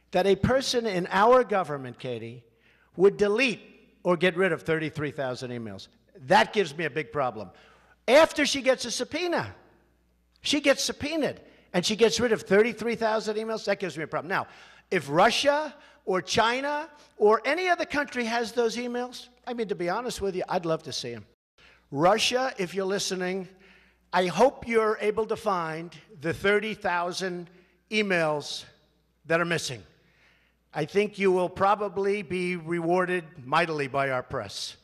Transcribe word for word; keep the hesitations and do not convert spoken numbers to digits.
that a person in our government, Katie, would delete or get rid of thirty-three thousand emails. That gives me a big problem. After she gets a subpoena, she gets subpoenaed, and she gets rid of thirty-three thousand emails, that gives me a problem. Now, if Russia or China or any other country has those emails, I mean, to be honest with you, I'd love to see them. Russia, if you're listening, I hope you're able to find the thirty thousand emails that are missing. I think you will probably be rewarded mightily by our press.